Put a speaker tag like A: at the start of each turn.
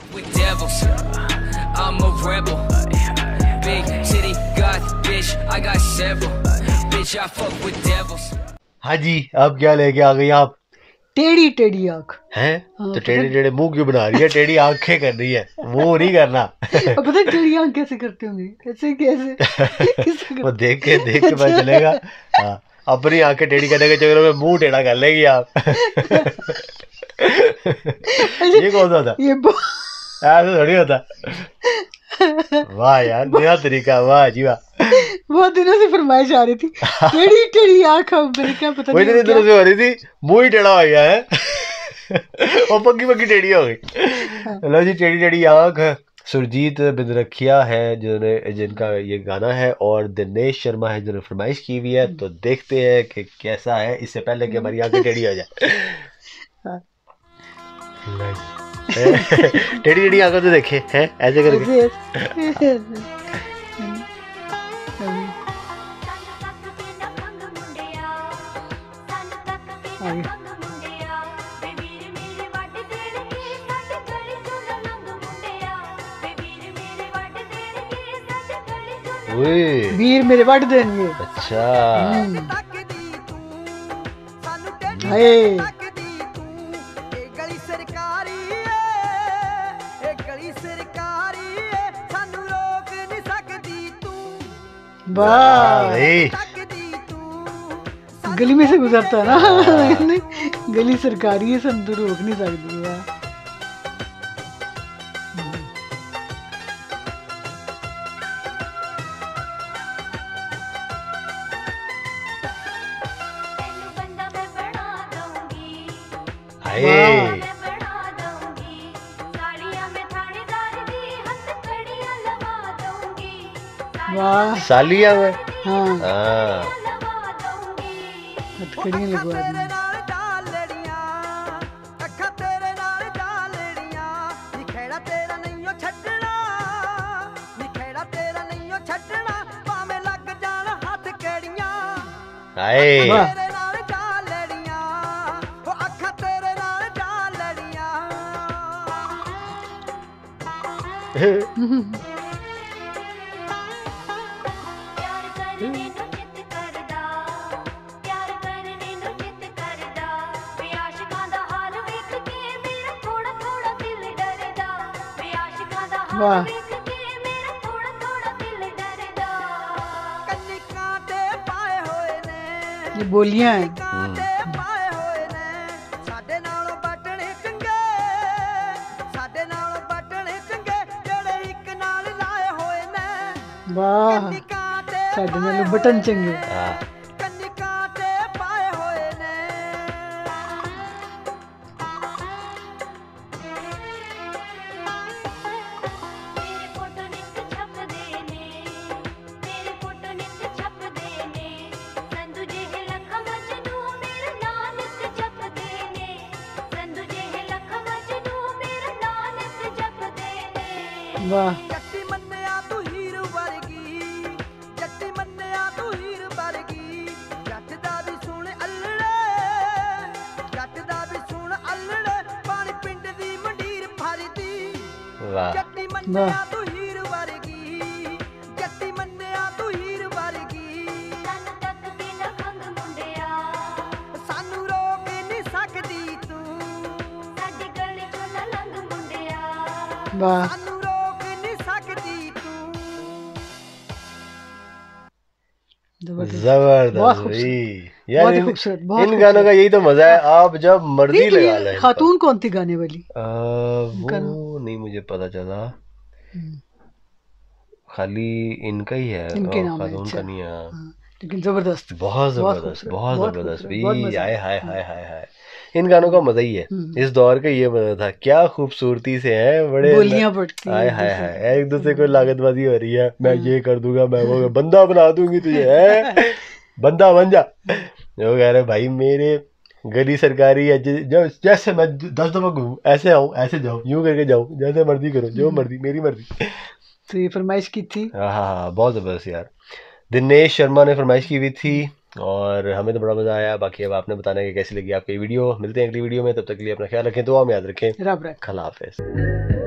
A: with devils. I'm a rebel. Big city got bitch, I got several. Bitch, I fuck with devils.
B: हाँ जी, अब क्या लेके आ गई आप?
C: टेढ़ी टेढ़ी आँख
B: हैं? तो टेढ़े टेढ़े मुंह क्यों बना रही है? टेढ़ी आंखें कर रही है, वो नहीं करना।
C: अब पता है टेढ़ी आँख कैसे करते होंगे? ऐसे कैसे? कैसे
B: वो देख के पता चलेगा। हाँ, अपनी आंखें टेढ़ी करने के चक्कर में मुंह टेढ़ा कर लेगी आप। ये कौन सा था?
C: ये
B: ऐसा थोड़ी होता। वाह यार, नया तरीका, वाह जी वाह।
C: बहुत दिनों से फरमाइश आ रही थी टेढ़ी टेढ़ी आँख। मेरे क्या पता
B: वही
C: नहीं
B: दिनों से हो रही थी, मुंह ही टेढ़ा हो गया है। और पक्की पक्की टेढ़ी हो गई। हेलो जी, टेढ़ी टेढ़ी आँख सुरजीत बिंद्रखिया है जिनका ये गाना है, और दिनेश शर्मा है जिन्होंने फरमाइश की हुई है। तो देखते हैं कि कैसा है, इससे पहले कि हमारी आंखें टेढ़ी हो जाए। टेढ़ी टेढ़ी आंखों से देखे हैं ऐसे करके।
C: वीर मेरे वट देंगे।
B: अच्छा,
C: हाय वाह, गली में से गुजरता है ना। गली सरकारी है, सन तो रोक नहीं सकती। वाह,
B: सालिया में
C: हाँ
B: हथकड़ियां
C: लगवा दी। वाह, ये बोलियां हैं। वाह, साडे नाल बटन चंगे। वाह, वाह, वाह,
B: जबरदस्त भाई यार। इन गानों का यही तो मजा है, आप जब मर्जी लगा लें।
C: खातून कौन थी गाने वाली?
B: वो नहीं मुझे पता चला, खाली इनका ही है, खातून का नहीं है।
C: लेकिन जबरदस्त,
B: बहुत जबरदस्त, बहुत जबरदस्त भी। हाय हाय हाय हाय हाय, इन गानों का मजा ही है। इस दौर का ये मजा था, क्या खूबसूरती से हैं, बड़े
C: बोलियां पड़ती।
B: हाय हाय हाय, एक दूसरे को लागतबाजी हो रही है, मैं ये कर दूंगा, मैं वो बंदा बना दूंगी तुझे, है बंदा बन जा। वो कह रहे भाई मेरे गली सरकारी है, जैसे मैं 10 दफा घूम, ऐसे आऊँ ऐसे जाऊँ, यूं करके जाऊँ, जैसे मर्जी करो, जो मर्जी, मेरी मर्जी।
C: तो ये फरमाइश की थी।
B: हाँ, बहुत जबरदस्त यार। दिनेश शर्मा ने फरमाइश की हुई थी और हमें तो बड़ा मजा आया। बाकी अब आपने बताना कि कैसी लगी आपकी वीडियो। मिलते हैं अगली वीडियो में, तब तक के लिए अपना ख्याल रखें, दुआ में याद रखें।
C: रब रख।
B: खला हाफिज़।